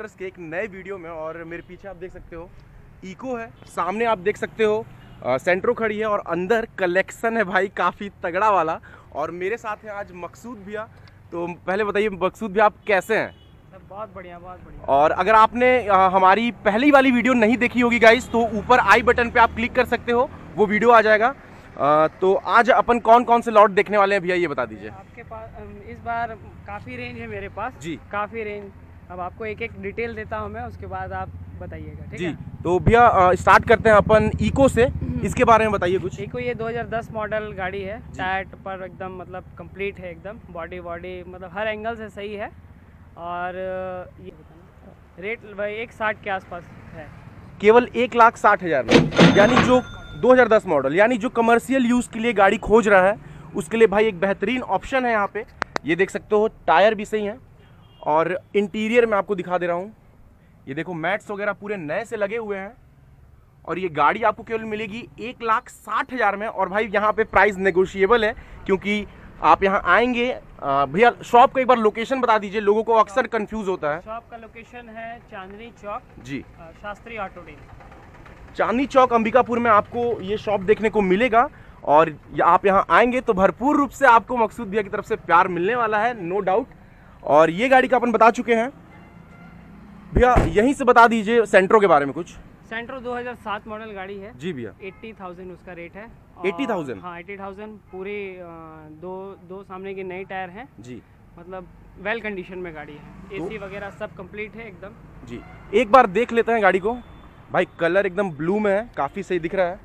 Motors के एक नए वीडियो में। और मेरे पीछे आप देख सकते हो इको है, सामने आप देख सकते हो सेंट्रो खड़ी है और अंदर कलेक्शन है भाई काफ़ी तगड़ा वाला। और मेरे साथ हैं आज मकसूद भैया। तो पहले बताइए मकसूद भैया, आप कैसे हैं? बहुत बढ़िया, बहुत बढ़िया। और अगर आपने हमारी पहली वाली वीडियो नहीं देखी होगी गाइस, तो ऊपर आई बटन पे आप क्लिक कर सकते हो, वो वीडियो आ जाएगा। तो आज अपन कौन कौन से लॉट देखने वाले हैं भैया, ये बता दीजिए। आपके पास इस बार काफ़ी रेंज है मेरे पास जी, काफ़ी रेंज। अब आपको एक एक डिटेल देता हूँ मैं, उसके बाद आप बताइएगा, ठीक जी। है? तो भैया स्टार्ट करते हैं अपन इको से, इसके बारे में बताइए कुछ। इको ये 2010 मॉडल गाड़ी है। टायर पर एकदम मतलब कंप्लीट है, एकदम बॉडी मतलब हर एंगल से सही है। और ये रेट भाई 1,60 के आसपास है, केवल 1,60,000 में, यानी जो 2010 मॉडल, यानी जो कमर्शियल यूज़ के लिए गाड़ी खोज रहा है उसके लिए भाई एक बेहतरीन ऑप्शन है यहाँ पे। ये देख सकते हो टायर भी सही हैं और इंटीरियर में आपको दिखा दे रहा हूँ। ये देखो मैट्स वगैरह पूरे नए से लगे हुए हैं और ये गाड़ी आपको केवल मिलेगी 1,60,000 में। और भाई यहाँ पे प्राइस नेगोशिएबल है, क्योंकि आप यहाँ आएंगे। भैया शॉप का एक बार लोकेशन बता दीजिए, लोगों को अक्सर कंफ्यूज होता है। शॉप का लोकेशन है चांदनी चौक, जी, शास्त्री ऑटो डील, चांदनी चौक अंबिकापुर में आपको ये शॉप देखने को मिलेगा। और आप यहाँ आएंगे तो भरपूर रूप से आपको मकसूद भैया की तरफ से प्यार मिलने वाला है, नो डाउट। और ये गाड़ी का अपन बता चुके हैं। भैया यहीं से बता दीजिए सेंट्रो के बारे में कुछ। सेंट्रो 2007 मॉडल गाड़ी है। जी भैया, 80,000 उसका रेट है। 80,000? हाँ 80,000। पूरे दो सामने के नए टायर हैं जी, मतलब वेल कंडीशन में गाड़ी है। एसी वगैरह सब कंप्लीट है एकदम। जी। एक बार देख लेते हैं गाड़ी को। भाई कलर एकदम ब्लू में है, काफ़ी सही दिख रहा है।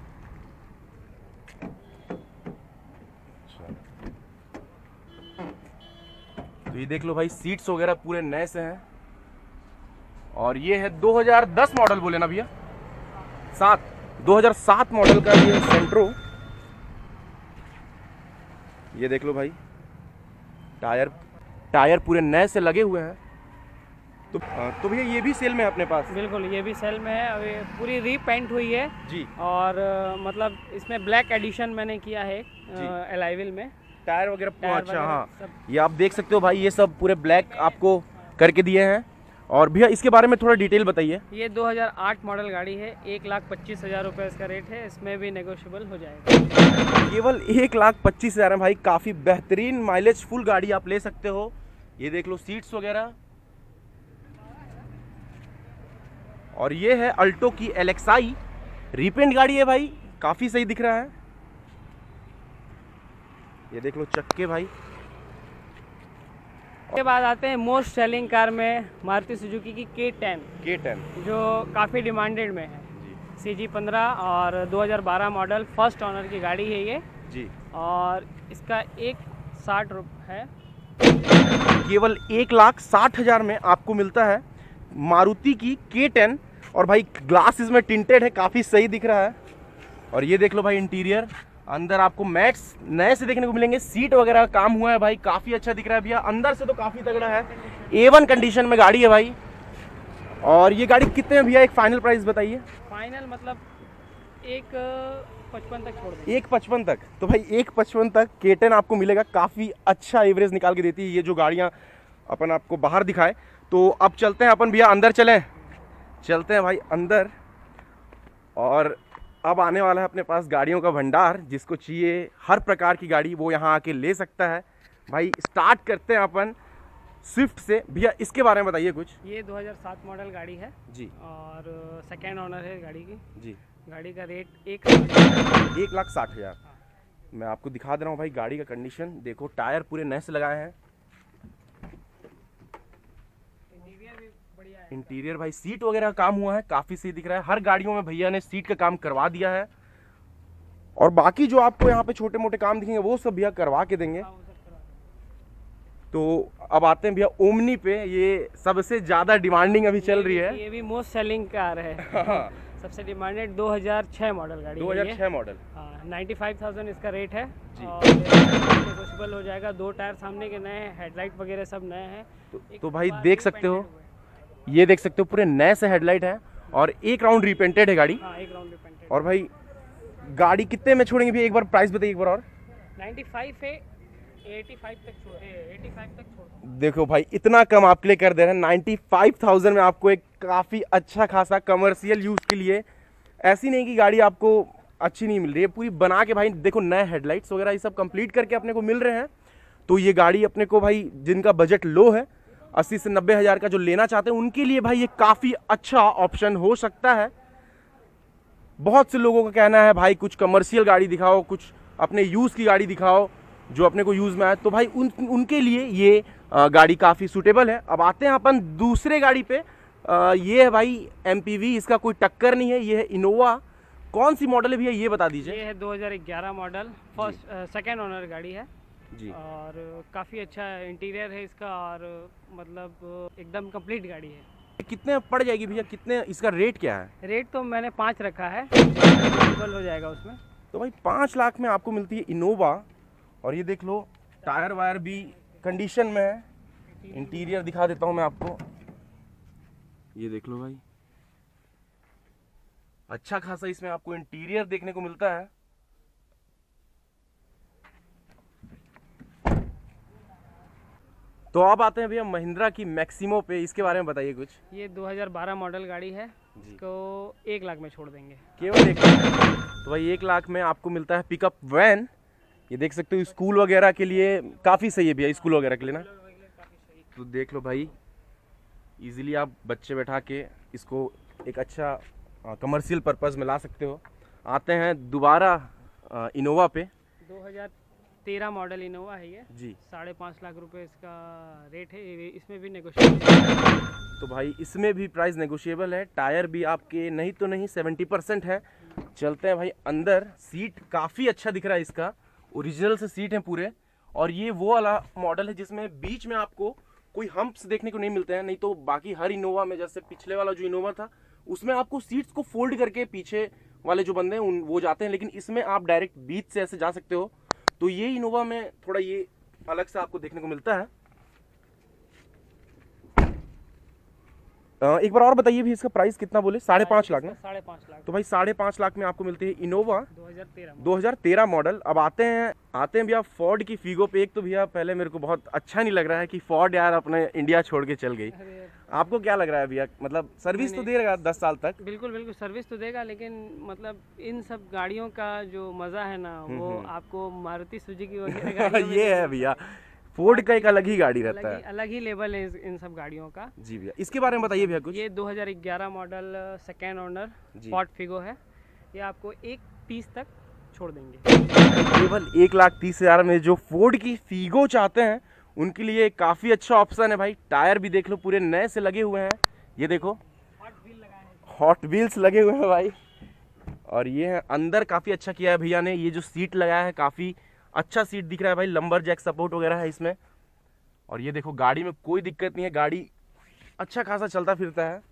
तो ये देख लो भाई, सीट्स वगैरह पूरे नए से हैं। और ये है 2010 मॉडल बोले ना भैया? 2007 मॉडल का ये सेंट्रो। ये देख लो भाई, टायर पूरे नए से लगे हुए हैं। तो भैया ये भी सेल में है अपने पास? बिल्कुल, ये भी सेल में है। अभी पूरी रीपेंट हुई है जी। और मतलब इसमें ब्लैक एडिशन मैंने किया है एलाइविल में। टायर वगैरह अच्छा, हाँ सब। ये आप देख सकते हो भाई, ये सब पूरे ब्लैक आपको करके दिए हैं। और भैया इसके बारे में थोड़ा डिटेल बताइए। ये 2008 मॉडल गाड़ी है। 1,25,000 रुपये इसका रेट है। इसमें भी नेगोशिएबल हो जाएगा। केवल 1,25,000 में भाई काफ़ी बेहतरीन माइलेज फुल गाड़ी आप ले सकते हो। ये देख लो सीट्स वगैरह। और ये है अल्टो की एलेक्साई, रीपेंट गाड़ी है भाई, काफ़ी सही दिख रहा है। ये देख लो चक्के भाई। उसके बाद आते हैं मोस्ट सेलिंग कार में मारुति सुजुकी की K10, जो काफ़ी डिमांडेड में है। CG15 और 2012 मॉडल, फर्स्ट ऑनर की गाड़ी है ये जी। और इसका 1,60 है। केवल 1,60,000 में आपको मिलता है मारुति की K10। और भाई ग्लास इसमें टिंटेड है, काफ़ी सही दिख रहा है। और ये देख लो भाई इंटीरियर, अंदर आपको मैट्स नए से देखने को मिलेंगे। सीट वगैरह काम हुआ है भाई, काफ़ी अच्छा दिख रहा है भैया। अंदर से तो काफ़ी तगड़ा है, A1 कंडीशन में गाड़ी है भाई। और ये गाड़ी कितने में भैया, एक फाइनल प्राइस बताइए। फाइनल मतलब 1,55 तक छोड़ देंगे। 1,55 तक? तो भाई 1,55 तक K10 आपको मिलेगा। काफ़ी अच्छा एवरेज निकाल के देती है ये जो गाड़ियाँ अपन आपको बाहर दिखाए। तो अब चलते हैं अपन भैया, अंदर चलते हैं भाई अंदर। और अब आने वाला है अपने पास गाड़ियों का भंडार। जिसको चाहिए हर प्रकार की गाड़ी वो यहाँ आके ले सकता है भाई। स्टार्ट करते हैं अपन स्विफ्ट से। भैया इसके बारे में बताइए कुछ। ये 2007 मॉडल गाड़ी है जी। और सेकेंड ऑनर है गाड़ी की। जी। गाड़ी का रेट 1,60,000। मैं आपको दिखा दे रहा हूँ भाई गाड़ी का कंडीशन देखो। टायर पूरे नए से लगाए हैं। इंटीरियर भाई, सीट वगैरह काम हुआ है, काफ़ी सही दिख रहा है। हर गाड़ियों में भैया ने सीट का काम करवा दिया है। और बाकी जो आपको यहाँ पे छोटे मोटे काम दिखेंगे वो सब भैया करवा के देंगे। तो अब आते हैं भैया ओमनी पे। ये सबसे ज़्यादा डिमांडिंग अभी चल रही है। ये भी मोस्ट सेलिंग कार है। सबसे डिमांडेड 2006 मॉडल गाड़ी। 2006 मॉडल। हाँ 95,000 इसका रेट है। और नेगोशिएबल हो जाएगा। 2 टायर सामने के नए हैं, हेडलाइट वगैरह सब नए हैं। तो भाई देख सकते हो, ये देख सकते हो पूरे नए से हेडलाइट है और 1 राउंड रिपेंटेड है गाड़ी। हाँ 1 राउंड रिपेंटेड। और भाई गाड़ी कितने में छोड़ेंगे भैया, एक बार प्राइस बताइए एक बार। और 95 है, 85 तक छोड़ 85 तक छोड़। देखो भाई इतना कम आपके लिए कर दे रहे हैं 95,000 में आपको एक काफ़ी अच्छा खासा कमर्शियल यूज़ के लिए। ऐसी नहीं कि गाड़ी आपको अच्छी नहीं मिल रही है, पूरी बना के भाई देखो नए हेडलाइट्स वगैरह ये सब कंप्लीट करके अपने को मिल रहे हैं। तो ये गाड़ी अपने को भाई जिनका बजट लो है 80 से 90 हज़ार का जो लेना चाहते हैं उनके लिए भाई ये काफ़ी अच्छा ऑप्शन हो सकता है। बहुत से लोगों का कहना है भाई कुछ कमर्शियल गाड़ी दिखाओ, कुछ अपने यूज़ की गाड़ी दिखाओ जो अपने को यूज़ में आए, तो भाई उनके लिए ये गाड़ी काफ़ी सूटेबल है। अब आते हैं अपन दूसरे गाड़ी पे। ये है भाई MPV, इसका कोई टक्कर नहीं है, ये है इनोवा। कौन सी मॉडल है भैया ये बता दीजिए। ये है 2011 मॉडल, सेकेंड ओनर गाड़ी है जी। और काफ़ी अच्छा इंटीरियर है इसका और मतलब एकदम कंप्लीट गाड़ी है। कितने पड़ जाएगी भैया, कितने इसका रेट क्या है? रेट तो मैंने 5 रखा है, नेगोशिएबल हो जाएगा उसमें। तो भाई 5 लाख में आपको मिलती है इनोवा। और ये देख लो टायर वायर भी कंडीशन में है। इंटीरियर दिखा देता हूँ मैं आपको, ये देख लो भाई अच्छा खासा इसमें आपको इंटीरियर देखने को मिलता है। तो अब आते हैं भैया महिंद्रा की मैक्सिमो पे, इसके बारे में बताइए कुछ। ये 2012 मॉडल गाड़ी है, इसको 1 लाख में छोड़ देंगे। केवल 1 लाख। तो भाई 1 लाख में आपको मिलता है पिकअप वैन। ये देख सकते हो स्कूल वगैरह के लिए काफ़ी सही है भैया, स्कूल वगैरह के लिए ना। तो देख लो भाई इजीली आप बच्चे बैठा के इसको एक अच्छा कमर्शियल पर्पस में ला सकते हो। आते हैं दोबारा इनोवा पे। 2013 मॉडल इनोवा है ये जी। 5.5 लाख रुपए इसका रेट है, इसमें भी नेगोशिएबल। तो भाई इसमें भी प्राइस नेगोशिएबल है। टायर भी आपके नहीं तो नहीं 70% है। चलते हैं भाई अंदर। सीट काफ़ी अच्छा दिख रहा है इसका, ओरिजिनल से सीट है पूरे। और ये वो वाला मॉडल है जिसमें बीच में आपको कोई हम्प्स देखने को नहीं मिलते हैं। नहीं तो बाकी हर इनोवा में, जैसे पिछले वाला जो इनोवा था उसमें आपको सीट्स को फोल्ड करके पीछे वाले जो बंदे हैं वो जाते हैं, लेकिन इसमें आप डायरेक्ट बीच से ऐसे जा सकते हो। तो ये इनोवा में थोड़ा ये अलग से आपको देखने को मिलता है। एक बार और बताइए भी इसका प्राइस कितना बोले? 5.5 लाख में। 5.5 लाख। तो भाई 5.5 लाख में आपको मिलती है इनोवा 2013 2013 मॉडल। अब आते हैं भैया फोर्ड की फीगो पे। एक तो भैया पहले मेरे को बहुत अच्छा नहीं लग रहा है कि फोर्ड यार अपने इंडिया छोड़ के चल गई। आपको क्या लग रहा है भैया, मतलब सर्विस तो देगा 10 साल तक? बिल्कुल बिल्कुल सर्विस तो देगा, लेकिन मतलब इन सब गाड़ियों का जो मज़ा है ना वो आपको मारुति सुजुकी वगैरह गाड़ियों में ये है भैया, फोर्ड का एक अलग ही गाड़ी रहता है, अलग ही लेवल है इन सब गाड़ियों का। जी भैया इसके बारे में बताइए भैया कुछ। ये 2011 model second owner Ford Figo है, ये आपको 1.30 तक छोड़ देंगे। केवल 1,30,000 में जो फोर्ड की फीगो चाहते हैं उनके लिए काफ़ी अच्छा ऑप्शन है भाई। टायर भी देख लो पूरे नए से लगे हुए हैं, ये देखो हॉट व्हील्स लगे हुए हैं भाई। और ये है अंदर काफ़ी अच्छा किया है भैया ने। ये जो सीट लगाया है काफ़ी अच्छा सीट दिख रहा है भाई, लंबर जैक सपोर्ट वगैरह है इसमें। और ये देखो गाड़ी में कोई दिक्कत नहीं है, गाड़ी अच्छा खासा चलता फिरता है।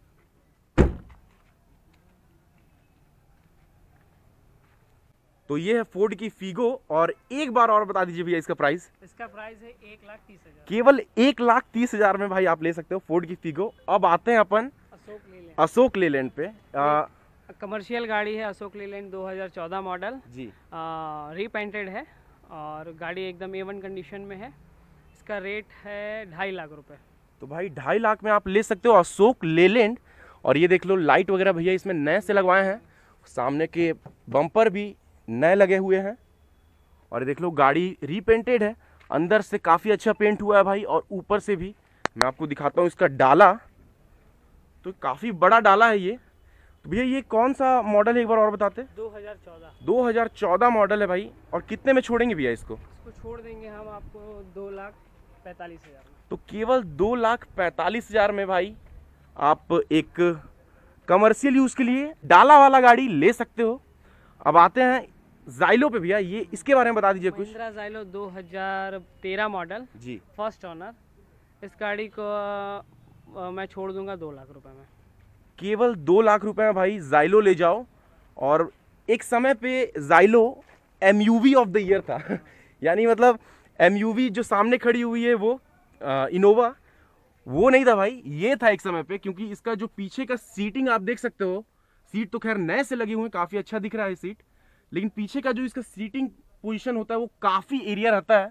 तो ये है फोर्ड की फीगो। और एक बार और बता दीजिए भैया इसका प्राइस। इसका प्राइस है 1,30,000। केवल 1,30,000 में भाई आप ले सकते हो फोर्ड की फीगो। अब आते हैं अपन अशोक लेलैंड पे। कमर्शियल गाड़ी है अशोक लेलैंड 2014 मॉडल जी। रीपेंटेड है और गाड़ी एकदम A1 कंडीशन में है। इसका रेट है 2.5 लाख रुपए। तो भाई 2.5 लाख में आप ले सकते हो अशोक लेलैंड। और ये देख लो लाइट वगैरह भैया इसमें नए से लगवाए हैं, सामने के बम्पर भी नए लगे हुए हैं। और ये देख लो गाड़ी रीपेंटेड है, अंदर से काफ़ी अच्छा पेंट हुआ है भाई। और ऊपर से भी मैं आपको दिखाता हूँ इसका डाला, तो काफ़ी बड़ा डाला है ये। तो भैया ये कौन सा मॉडल है एक बार और बताते? 2014 मॉडल है भाई। और कितने में छोड़ेंगे भैया इसको? छोड़ देंगे हम आपको 2,45,000 में। तो केवल 2,45,000 में भाई आप एक कमर्शियल यूज के लिए डाला वाला गाड़ी ले सकते हो। अब आते हैं ज़ाइलो पे भैया, ये इसके बारे में बता दीजिए कुछ। महिंद्रा ज़ाइलो 2013 मॉडल जी, फर्स्ट ओनर। इस गाड़ी को मैं छोड़ दूंगा 2 लाख रुपए में। केवल 2 लाख रुपए में भाई ज़ाइलो ले जाओ। और एक समय पे Xylo MUV of the year था यानी मतलब MUV जो सामने खड़ी हुई है वो इनोवा, वो नहीं था भाई, ये था एक समय पे। क्योंकि इसका जो पीछे का सीटिंग आप देख सकते हो, सीट तो खैर नए से लगे हुए हैं, काफ़ी अच्छा दिख रहा है सीट, लेकिन पीछे का जो इसका सीटिंग पोजीशन होता है वो काफ़ी एरिया रहता है।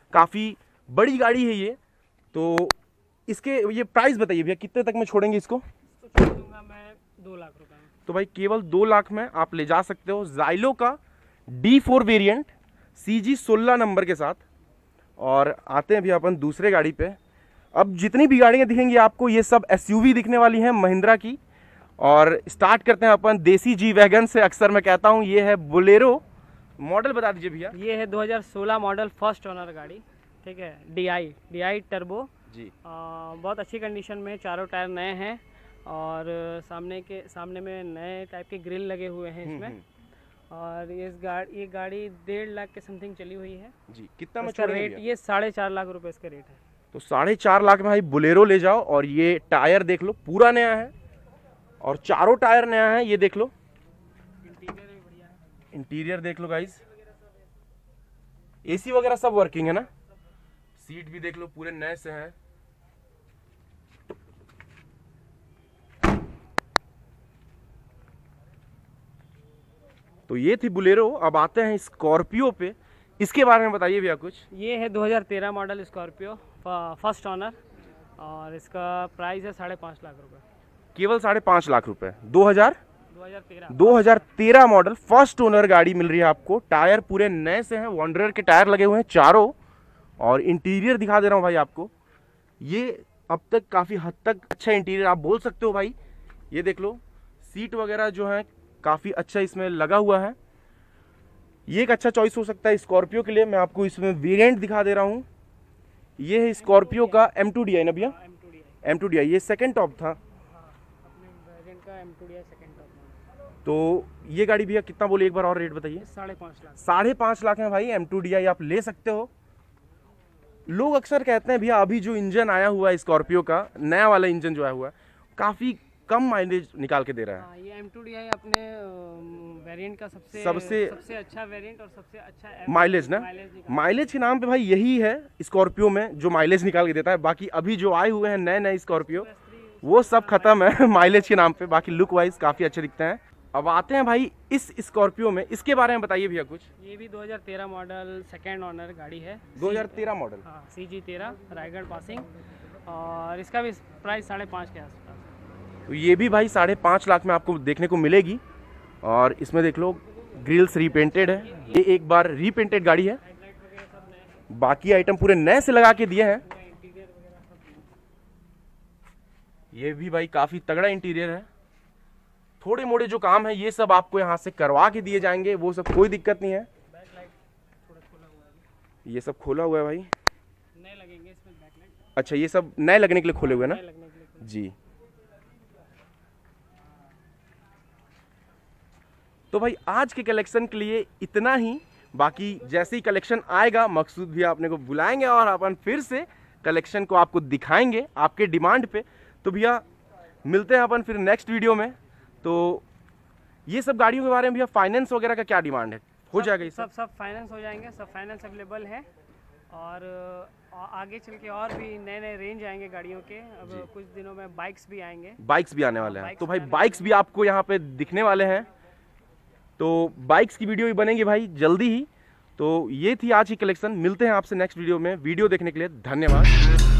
काफ़ी बड़ी गाड़ी है ये। तो इसके ये प्राइस बताइए भैया, कितने तक में छोड़ेंगे इसको? तो छोड़ दूंगा मैं 2 लाख रुपए में। तो भाई केवल 2 लाख में आप ले जा सकते हो ज़ाइलो का D4 वेरिएंट CG 16 नंबर के साथ। और आते हैं भी अपन दूसरे गाड़ी पे। अब जितनी भी गाड़ियाँ दिखेंगी आपको ये सब SUV दिखने वाली हैं महिंद्रा की। और स्टार्ट करते हैं अपन देसी जी वैगन से। अक्सर मैं कहता हूँ ये है बोलेरो। मॉडल बता दीजिए भैया। ये है 2016 मॉडल, फर्स्ट ओनर गाड़ी, ठीक है। DI टर्बो जी। बहुत अच्छी कंडीशन में, चारों टायर नए हैं और सामने में नए टाइप के ग्रिल लगे हुए हैं इसमें। और ये गाड़ी 1.5 लाख के समथिंग चली हुई है जी। कितना में इसका रेट? ये 4.5 लाख रुपए इसका रेट है। तो 4.5 लाख में भाई बोलेरो ले जाओ। और ये टायर देख लो, पूरा नया है और चारों टायर नया है। ये देख लो, इंटीरियर भी बढ़िया है। इंटीरियर देख लो गाइस, AC वगैरह सब वर्किंग है ना। सीट भी देख लो पूरे नए से हैं। तो ये थी बोलेरो। अब आते हैं स्कॉर्पियो पे। इसके बारे में बताइए भैया कुछ। ये है 2013 मॉडल स्कॉर्पियो, फर्स्ट ओनर, और इसका प्राइस है 5.5 लाख रुपए। केवल 5.5 लाख रुपए। 2013 2013 मॉडल फर्स्ट ओनर गाड़ी मिल रही है आपको। टायर पूरे नए से हैं, वॉन्डरर के टायर लगे हुए हैं चारों। और इंटीरियर दिखा दे रहा हूँ भाई आपको। ये अब तक काफ़ी हद तक अच्छा इंटीरियर आप बोल सकते हो भाई। ये देख लो, सीट वगैरह जो है काफ़ी अच्छा इसमें लगा हुआ है। ये एक अच्छा चॉइस हो सकता है स्कॉर्पियो के लिए। मैं आपको इसमें वेरिएंट दिखा दे रहा हूँ। ये है स्कॉर्पियो का M2DI ना भैया? M2DI ये सेकंड टॉप था। अपने वेरिएंट का M2DI सेकंड टॉप। तो ये गाड़ी भैया कितना बोले, एक बार और रेट बताइए। 5.5 लाख। 5.5 लाख में भाई M2DI आप ले सकते हो। लोग अक्सर कहते हैं भैया अभी जो इंजन आया हुआ है स्कॉर्पियो का, नया वाला इंजन जो आया हुआ है, काफ़ी कम माइलेज निकाल के दे रहा है। हाँ, ये M2DI अपने वेरिएंट का सबसे अच्छा वेरिएंट और सबसे अच्छा माइलेज ना। माइलेज के नाम पे भाई यही है स्कॉर्पियो में जो माइलेज निकाल के देता है। बाकी अभी जो आए हुए हैं नए स्कॉर्पियो वो सब खत्म है माइलेज के नाम पे। बाकी लुक वाइज काफ़ी अच्छे दिखते हैं। अब आते हैं भाई इस स्कॉर्पियो में। इसके बारे में बताइए भैया कुछ। ये भी 2013 मॉडल, सेकेंड ओनर गाड़ी है। 2013 मॉडल, हाँ, CG 13 रायगढ़ पासिंग। और इसका भी प्राइस 5.5 के आसपास। तो ये भी भाई 5.5 लाख में आपको देखने को मिलेगी। और इसमें देख लो ग्रिल्स रीपेंटेड है। ये एक बार रीपेंटेड गाड़ी है। बाकी आइटम पूरे नए से लगा के दिए हैं। ये भी भाई काफ़ी तगड़ा इंटीरियर है। थोड़े मोड़े जो काम है ये सब आपको यहाँ से करवा के दिए जाएंगे, वो सब कोई दिक्कत नहीं है। ये सब खोला हुआ है भाई, नए लगेंगे इसमें बैकलाइट। अच्छा ये सब नए लगने के लिए खोले हुए ना जी। तो भाई आज के कलेक्शन के लिए इतना ही। बाकी जैसे ही कलेक्शन आएगा मकसूद भी आपने को बुलाएंगे और अपन फिर से कलेक्शन को आपको दिखाएंगे आपके डिमांड पे। तो भैया मिलते हैं अपन फिर नेक्स्ट वीडियो में। तो ये सब गाड़ियों के बारे में भैया फाइनेंस वगैरह का क्या डिमांड है? हो जाएगा ये सब फाइनेंस हो जाएंगे, सब फाइनेंस अवेलेबल है। और आगे चल के और भी नए रेंज आएंगे गाड़ियों के। अब कुछ दिनों में बाइक्स भी आएंगे, बाइक्स भी आने वाले हैं। तो भाई बाइक्स भी आपको यहाँ पे दिखने वाले हैं। तो बाइक्स की वीडियो भी बनेगी भाई जल्दी ही। तो ये थी आज की कलेक्शन। मिलते हैं आपसे नेक्स्ट वीडियो में। वीडियो देखने के लिए धन्यवाद।